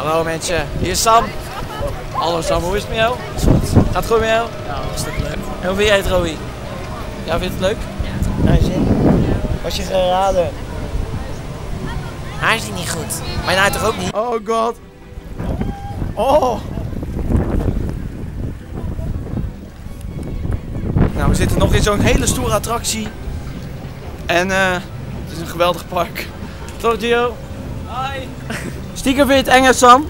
Hallo mensen, hier is Sam. Hallo Sam, hoe is het met jou? Gaat het goed met jou? Ja, hartstikke leuk. En hoe vind jij het, Rowie? Ja, vind je het leuk? Ja. Hij zin? Was je geraden? Hij is niet goed. Mijn haar toch ook niet? Oh god. Oh. Nou, we zitten nog in zo'n hele stoere attractie. En het is een geweldig park. Toch, Gio? Hi. Stiekem vind je het eng, hè, Sam?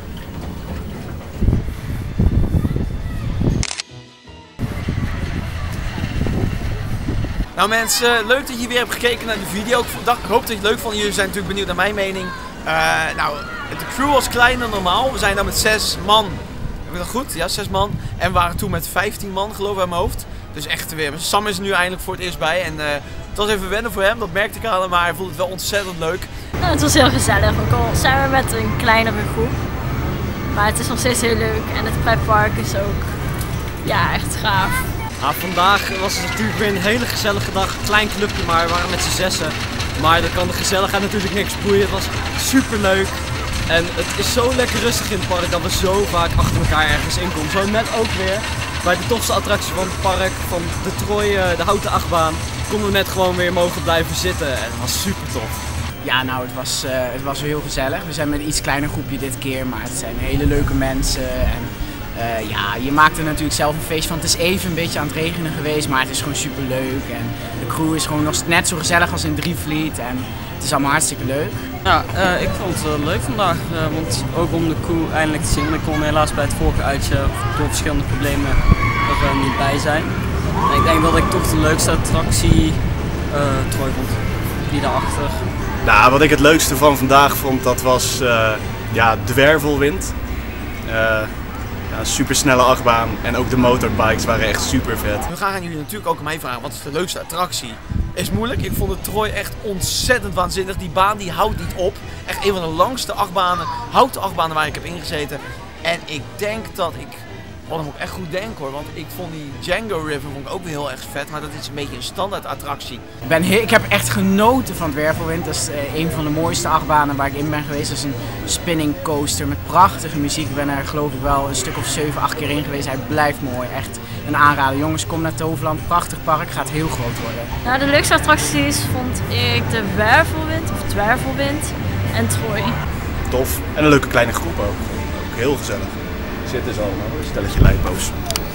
Nou mensen, leuk dat je weer hebt gekeken naar de video. Ik hoop dat je het leuk vond. Jullie zijn natuurlijk benieuwd naar mijn mening. Nou, de crew was kleiner dan normaal. We zijn dan met 6 man. Heb ik dat goed? Ja, 6 man. En we waren toen met 15 man, geloof ik, uit mijn hoofd. Dus echt weer. Sam is er nu eindelijk voor het eerst bij. En het was even wennen voor hem, dat merkte ik aan hem. Maar hij vond het wel ontzettend leuk. Nou, het was heel gezellig. Ook al zijn we met een kleinere groep. Maar het is nog steeds heel leuk. En het pretpark is ook ja, echt gaaf. Nou, vandaag was het natuurlijk weer een hele gezellige dag. Klein clubje, maar we waren met z'n 6. Maar dan kan de gezelligheid natuurlijk niks boeien. Het was super leuk. En het is zo lekker rustig in het park dat we zo vaak achter elkaar ergens in komen. Zo net ook weer bij de tofste attractie van het park, van de Troy, de houten achtbaan, konden we net gewoon weer mogen blijven zitten. En het was super tof. Ja, nou, het was heel gezellig. We zijn met een iets kleiner groepje dit keer, maar het zijn hele leuke mensen. En ja, je maakt er natuurlijk zelf een feest van. Het is even een beetje aan het regenen geweest, maar het is gewoon super leuk. En de crew is gewoon nog net zo gezellig als in Drievliet. En het is allemaal hartstikke leuk. Ja, ik vond het leuk vandaag, want ook om de crew eindelijk te zien. Want ik kon helaas bij het vorige uitje door verschillende problemen er niet bij zijn. En ik denk dat ik toch de leukste attractie Troy vond, die daarachter. Nou, wat ik het leukste van vandaag vond, dat was ja, de wervelwind. Ja, super snelle achtbaan en ook de motorbikes waren echt super vet. Nu gaan jullie natuurlijk ook aan mij vragen, wat is de leukste attractie? Is moeilijk, ik vond de Troy echt ontzettend waanzinnig. Die baan die houdt niet op. Echt een van de langste achtbanen, houten achtbanen waar ik heb ingezeten. En ik denk dat ik, oh, dan moet ik echt goed denken hoor, want ik vond die Django River vond ik ook weer heel erg vet. Maar dat is een beetje een standaard attractie. Ik heb echt genoten van het wervelwind. Dat is een van de mooiste achtbanen waar ik in ben geweest. Dat is een spinning coaster met prachtige muziek. Ik ben er geloof ik wel een stuk of 7, 8 keer in geweest. Hij blijft mooi, echt een aanrader. Jongens, kom naar Toverland, prachtig park, gaat heel groot worden. Nou, de leukste attracties vond ik de wervelwind of dwervelwind en Troy. Tof. En een leuke kleine groep ook. Ook heel gezellig. Zitten ze allemaal, een stelletje lijpboos.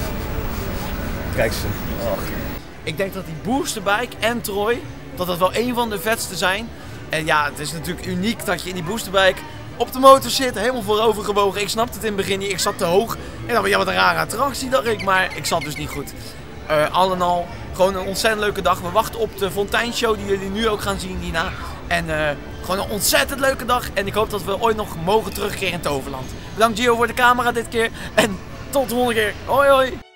Kijk ze. Och. Ik denk dat die boosterbike en Troy, dat dat wel een van de vetste zijn. En ja, het is natuurlijk uniek dat je in die boosterbike op de motor zit, helemaal voorover gebogen. Ik snapte het in het begin niet, ik zat te hoog. En dan, ja, wat een rare attractie dacht ik, maar ik zat dus niet goed. Al in al, gewoon een ontzettend leuke dag. We wachten op de fonteinshow die jullie nu ook gaan zien hierna. En gewoon een ontzettend leuke dag. En ik hoop dat we ooit nog mogen terugkeren in Toverland. Bedankt Gio voor de camera dit keer. En tot de volgende keer. Hoi hoi!